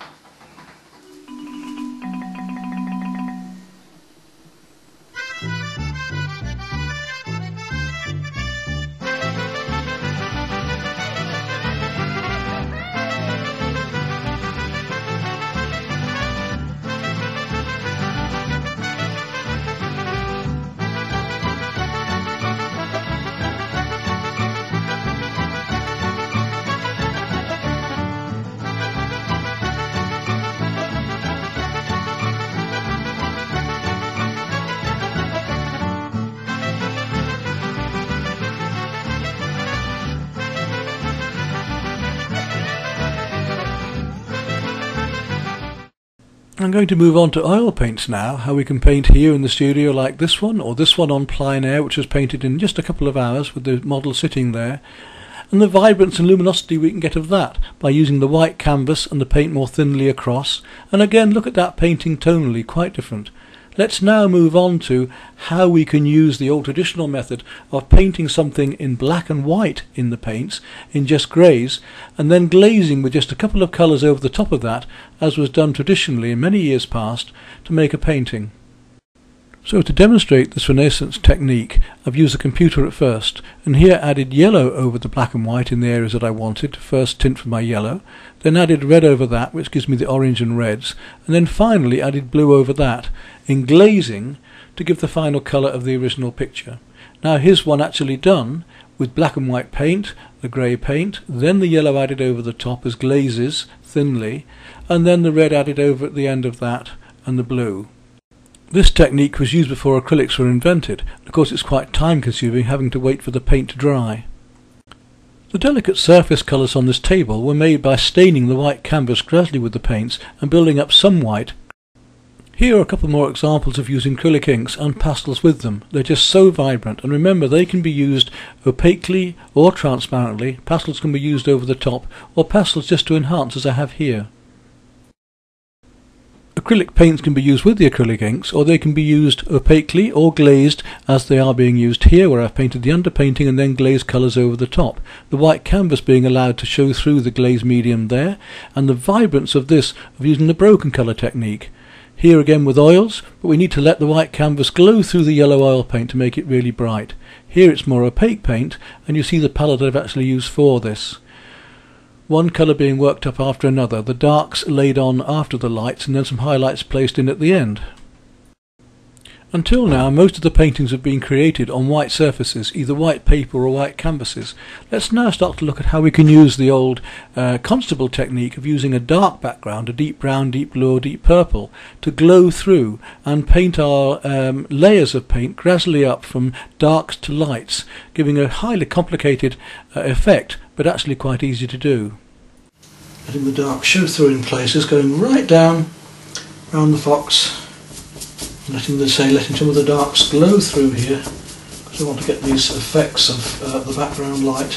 I'm going to move on to oil paints now, how we can paint here in the studio like this one, or this one on plein air, which was painted in just a couple of hours with the model sitting there, and the vibrance and luminosity we can get of that by using the white canvas and the paint more thinly across. And again, look at that painting tonally, quite different. Let's now move on to how we can use the old traditional method of painting something in black and white in the paints, in just greys, and then glazing with just a couple of colours over the top of that, as was done traditionally in many years past, to make a painting. So to demonstrate this Renaissance technique, I've used a computer at first, and here added yellow over the black and white in the areas that I wanted to first tint for my yellow, then added red over that, which gives me the orange and reds, and then finally added blue over that in glazing to give the final colour of the original picture. Now here's one actually done with black and white paint, the grey paint, then the yellow added over the top as glazes thinly, and then the red added over at the end of that, and the blue. This technique was used before acrylics were invented. Of course it's quite time consuming having to wait for the paint to dry. The delicate surface colours on this table were made by staining the white canvas gradually with the paints and building up some white. Here are a couple more examples of using acrylic inks and pastels with them. They're just so vibrant, and remember they can be used opaquely or transparently. Pastels can be used over the top, or pastels just to enhance, as I have here. Acrylic paints can be used with the acrylic inks, or they can be used opaquely or glazed as they are being used here, where I've painted the underpainting and then glazed colours over the top. The white canvas being allowed to show through the glaze medium there, and the vibrance of this of using the broken colour technique. Here again with oils, but we need to let the white canvas glow through the yellow oil paint to make it really bright. Here it's more opaque paint, and you see the palette I've actually used for this. One colour being worked up after another, the darks laid on after the lights, and then some highlights placed in at the end. Until now, most of the paintings have been created on white surfaces, either white paper or white canvases. Let's now start to look at how we can use the old uh, Constable technique of using a dark background, a deep brown, deep blue or deep purple, to glow through and paint our um, layers of paint gradually up from darks to lights, giving a highly complicated uh, effect, but actually quite easy to do. Letting the dark show through in places, going right down around the fox, and letting the say letting some of the darks glow through here, because I want to get these effects of uh, the background light.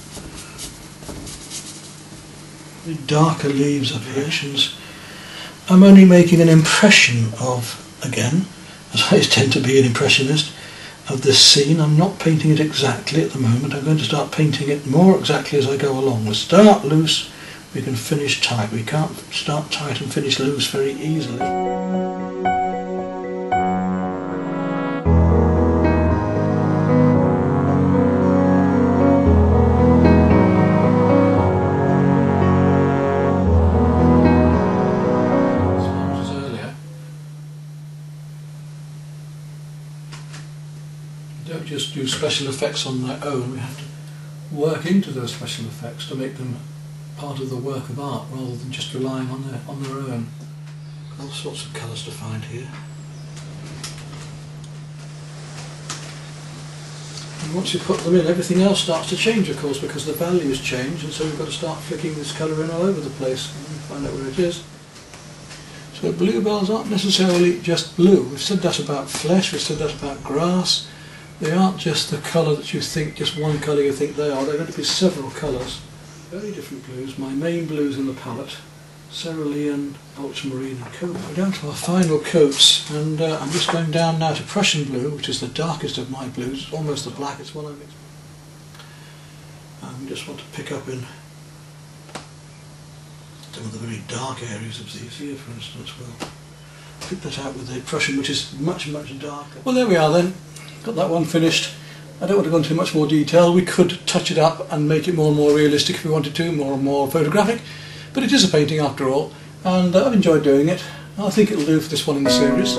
The darker leaves of variations. I'm only making an impression of, again, as I tend to be an impressionist, of this scene. I'm not painting it exactly at the moment. I'm going to start painting it more exactly as I go along. We start loose, we can finish tight. We can't start tight and finish loose very easily. Don't just do special effects on their own, we have to work into those special effects to make them part of the work of art rather than just relying on their, on their own. All sorts of colours to find here. And once you put them in, everything else starts to change, of course, because the values change, and so we've got to start flicking this colour in all over the place and find out where it is. So bluebells aren't necessarily just blue. We've said that about flesh, we've said that about grass. They aren't just the colour that you think, just one colour you think they are. They're going to be several colours. Very different blues. My main blues in the palette: cerulean, ultramarine and cobalt. We're down to our final coats, and uh, I'm just going down now to Prussian blue, which is the darkest of my blues. It's almost the blackest one I've mixed. And we just want to pick up in some of the very dark areas of these here, for instance. We'll pick that out with the Prussian, which is much, much darker. Well, there we are then. Got that one finished. I don't want to go into much more detail. We could touch it up and make it more and more realistic if we wanted to, more and more photographic, but it is a painting after all, and uh, I've enjoyed doing it. I think it'll do for this one in the series.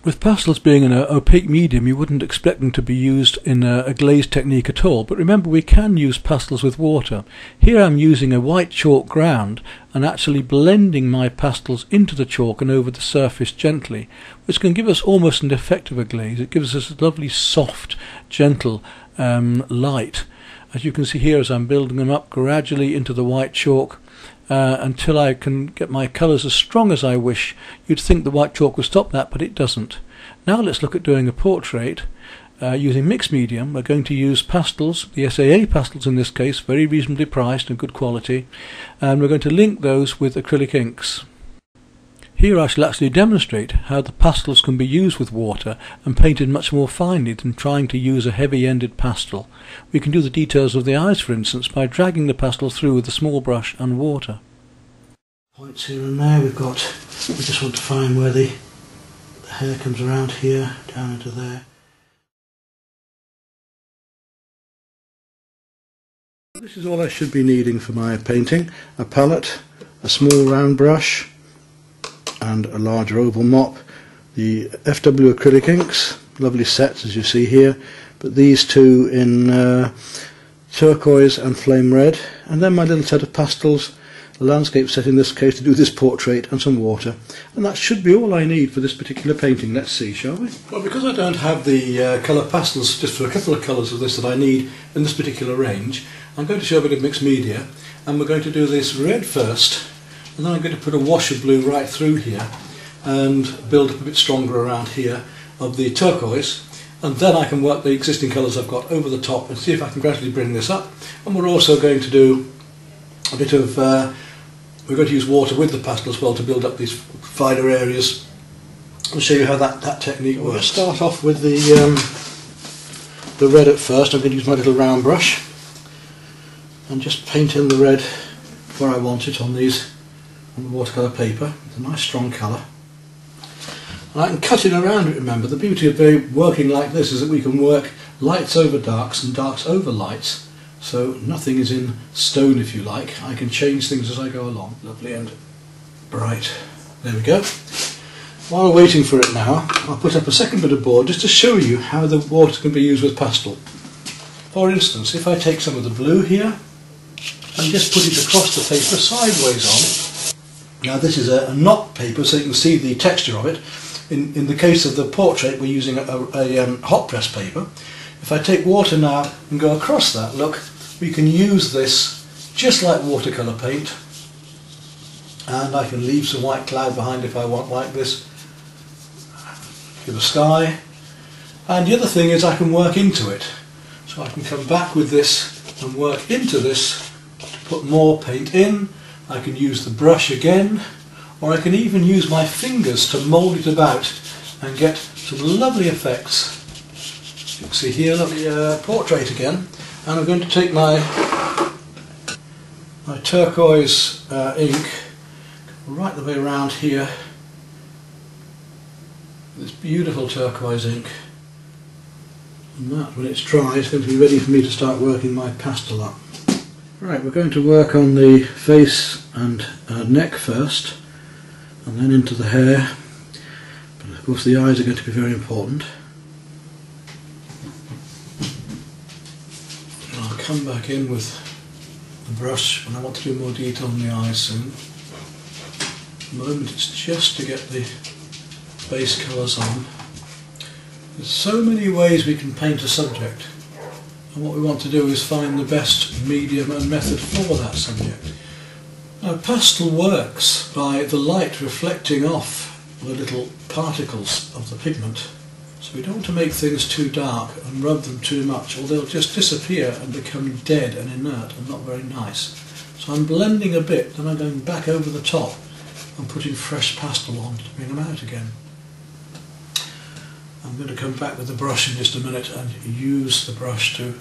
With pastels being an opaque medium, you wouldn't expect them to be used in a, a glaze technique at all, but remember we can use pastels with water. Here I'm using a white chalk ground and actually blending my pastels into the chalk and over the surface gently, which can give us almost an effect of a glaze. It gives us a lovely soft, gentle um, light. As you can see here, as I'm building them up gradually into the white chalk, Uh, until I can get my colours as strong as I wish. You'd think the white chalk would stop that, but it doesn't. Now let's look at doing a portrait uh, using mixed medium. We're going to use pastels, the S A A pastels in this case, very reasonably priced and good quality, and we're going to link those with acrylic inks. Here I shall actually demonstrate how the pastels can be used with water and painted much more finely than trying to use a heavy-ended pastel. We can do the details of the eyes, for instance, by dragging the pastel through with a small brush and water. Points here and there. We've got, we just want to find where the, the hair comes around here, down into there. This is all I should be needing for my painting: a palette, a small round brush, and a larger oval mop. The F W acrylic inks, lovely sets as you see here, but these two in uh, turquoise and flame red, and then my little set of pastels, a landscape set in this case to do this portrait, and some water. And that should be all I need for this particular painting. Let's see, shall we? Well, because I don't have the uh, colour pastels just for a couple of colours of this that I need in this particular range, I'm going to show a bit of mixed media, and we're going to do this red first, and then I'm going to put a wash of blue right through here and build up a bit stronger around here of the turquoise, and then I can work the existing colours I've got over the top and see if I can gradually bring this up. And we're also going to do a bit of, uh, we're going to use water with the pastel as well to build up these finer areas. I'll show you how that, that technique works. We'll start off with the, um, the red at first. I'm going to use my little round brush and just paint in the red where I want it on these on the watercolour paper. It's a nice strong colour. And I can cut it around it, remember. The beauty of working like this is that we can work lights over darks and darks over lights, so nothing is in stone, if you like. I can change things as I go along. Lovely and bright. There we go. While we're waiting for it now, I'll put up a second bit of board just to show you how the water can be used with pastel. For instance, if I take some of the blue here and just put it across the paper sideways on. Now this is a, a knot paper, so you can see the texture of it. In, in the case of the portrait, we're using a, a, a um, hot press paper. If I take water now and go across that, look, we can use this just like watercolour paint, and I can leave some white cloud behind if I want, like this. Give a sky, and the other thing is I can work into it. So I can come back with this and work into this to put more paint in. I can use the brush again, or I can even use my fingers to mould it about and get some lovely effects. You can see here, lovely uh, portrait again, and I'm going to take my my turquoise uh, ink right the way around here, this beautiful turquoise ink, and that, when it's dry, it's going to be ready for me to start working my pastel up. Right, we're going to work on the face and uh, neck first, and then into the hair, but of course the eyes are going to be very important. And I'll come back in with the brush when I want to do more detail on the eyes soon. At the moment it's just to get the base colours on. There's so many ways we can paint a subject, and what we want to do is find the best medium and method for that subject. Now, pastel works by the light reflecting off the little particles of the pigment, so we don't want to make things too dark and rub them too much, or they'll just disappear and become dead and inert and not very nice. So I'm blending a bit, then I'm going back over the top and putting fresh pastel on to bring them out again. I'm going to come back with the brush in just a minute and use the brush to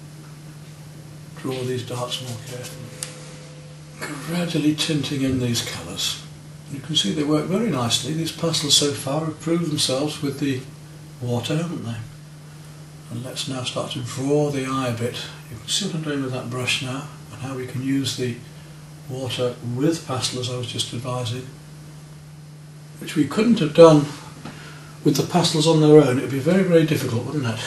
draw these darks more carefully. Gradually tinting in these colours. You can see they work very nicely. These pastels so far have proved themselves with the water, haven't they? And let's now start to draw the eye a bit. You can see what I'm doing with that brush now, and how we can use the water with pastel as I was just advising, which we couldn't have done with the pastels on their own, it would be very, very difficult, wouldn't it?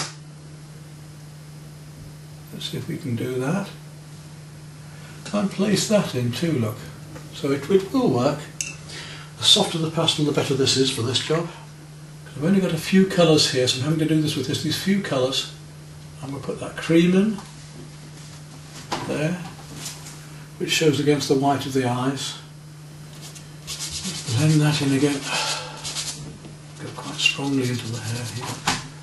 Let's see if we can do that. And place that in too, look. So it, it will work. The softer the pastel, the better this is for this job. I've only got a few colours here, so I'm having to do this with just these few colours. I'm going to put that cream in there, which shows against the white of the eyes. Blend that in again. Go quite strongly into the hair here.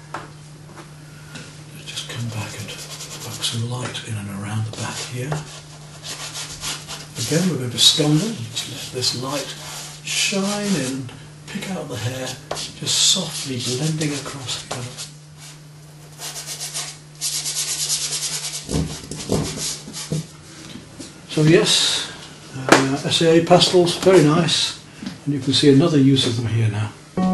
Let's just come back and poke some light in and around the back here. Again, we're going to scumble, just let this light shine in, pick out the hair, just softly blending across the colour. So yes, uh, S A A pastels, very nice, and you can see another use of them here now.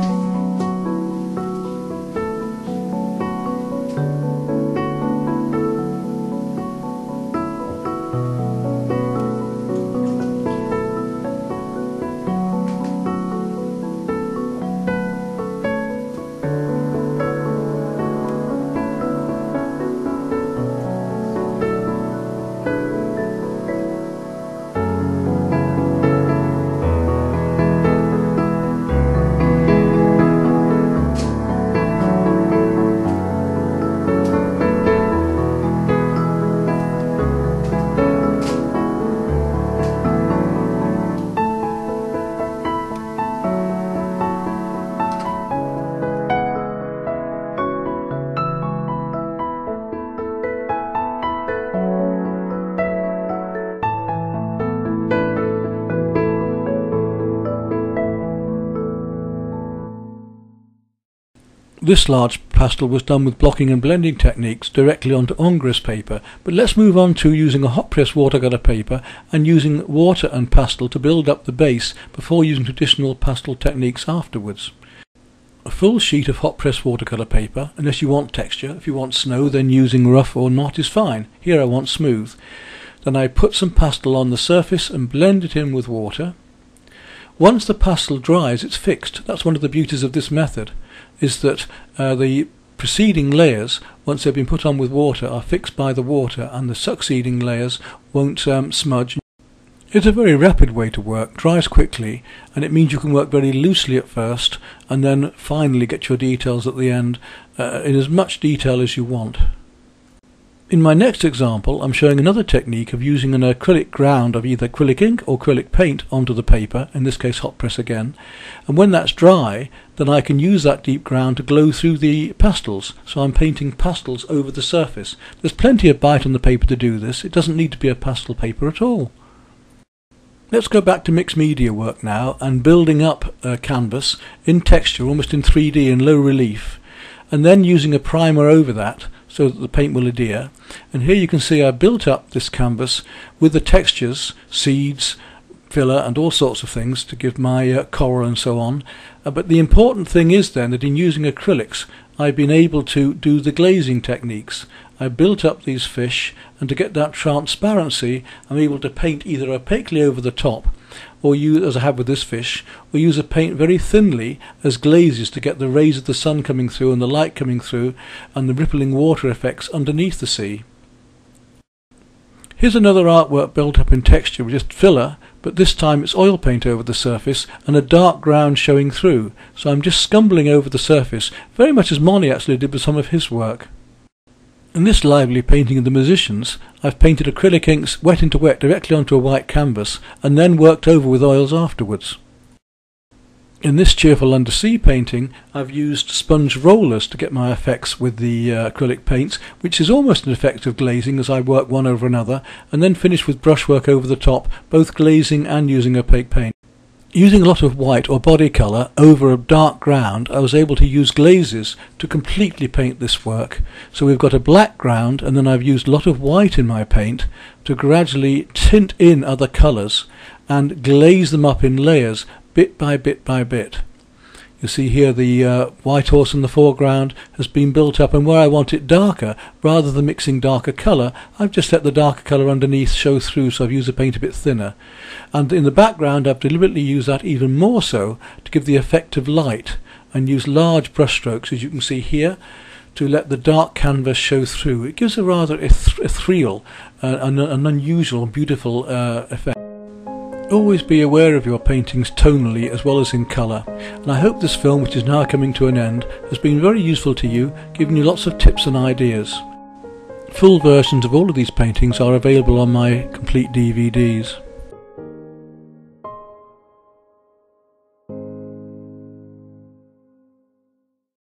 This large pastel was done with blocking and blending techniques directly onto Ingres paper, but let's move on to using a hot press watercolour paper and using water and pastel to build up the base before using traditional pastel techniques afterwards. A full sheet of hot press watercolour paper, unless you want texture. If you want snow, then using rough or not is fine. Here I want smooth. Then I put some pastel on the surface and blend it in with water. Once the pastel dries, it's fixed. That's one of the beauties of this method, is that uh, the preceding layers, once they've been put on with water, are fixed by the water, and the succeeding layers won't um, smudge. It's a very rapid way to work, dries quickly, and it means you can work very loosely at first and then finally get your details at the end uh, in as much detail as you want. In my next example, I'm showing another technique of using an acrylic ground of either acrylic ink or acrylic paint onto the paper, in this case hot press again, and when that's dry, then I can use that deep ground to glow through the pastels, so I'm painting pastels over the surface. There's plenty of bite on the paper to do this. It doesn't need to be a pastel paper at all. Let's go back to mixed media work now and building up a canvas in texture, almost in three D in low relief, and then using a primer over that so that the paint will adhere. And here you can see I built up this canvas with the textures, seeds, filler and all sorts of things to give my uh, coral and so on. Uh, but the important thing is then that in using acrylics I've been able to do the glazing techniques. I built up these fish, and to get that transparency I'm able to paint either opaquely over the top, or use, as I have with this fish, or use a paint very thinly as glazes to get the rays of the sun coming through and the light coming through and the rippling water effects underneath the sea. Here's another artwork built up in texture with just filler, but this time it's oil paint over the surface and a dark ground showing through, so I'm just scumbling over the surface, very much as Monet actually did with some of his work. In this lively painting of the musicians, I've painted acrylic inks wet into wet directly onto a white canvas and then worked over with oils afterwards. In this cheerful undersea painting I've used sponge rollers to get my effects with the uh, acrylic paints, which is almost an effect of glazing as I work one over another, and then finish with brushwork over the top, both glazing and using opaque paint. Using a lot of white or body colour over a dark ground, I was able to use glazes to completely paint this work. So we've got a black ground, and then I've used a lot of white in my paint to gradually tint in other colours and glaze them up in layers, bit by bit by bit. You see here the uh, white horse in the foreground has been built up, and where I want it darker, rather than mixing darker colour, I've just let the darker colour underneath show through, so I've used the paint a bit thinner. And in the background I've deliberately used that even more so to give the effect of light, and use large brush strokes, as you can see here, to let the dark canvas show through. It gives a rather eth ethereal uh, and an unusual, beautiful uh, effect. Always be aware of your paintings tonally as well as in colour, and I hope this film, which is now coming to an end, has been very useful to you, giving you lots of tips and ideas. Full versions of all of these paintings are available on my complete D V Ds.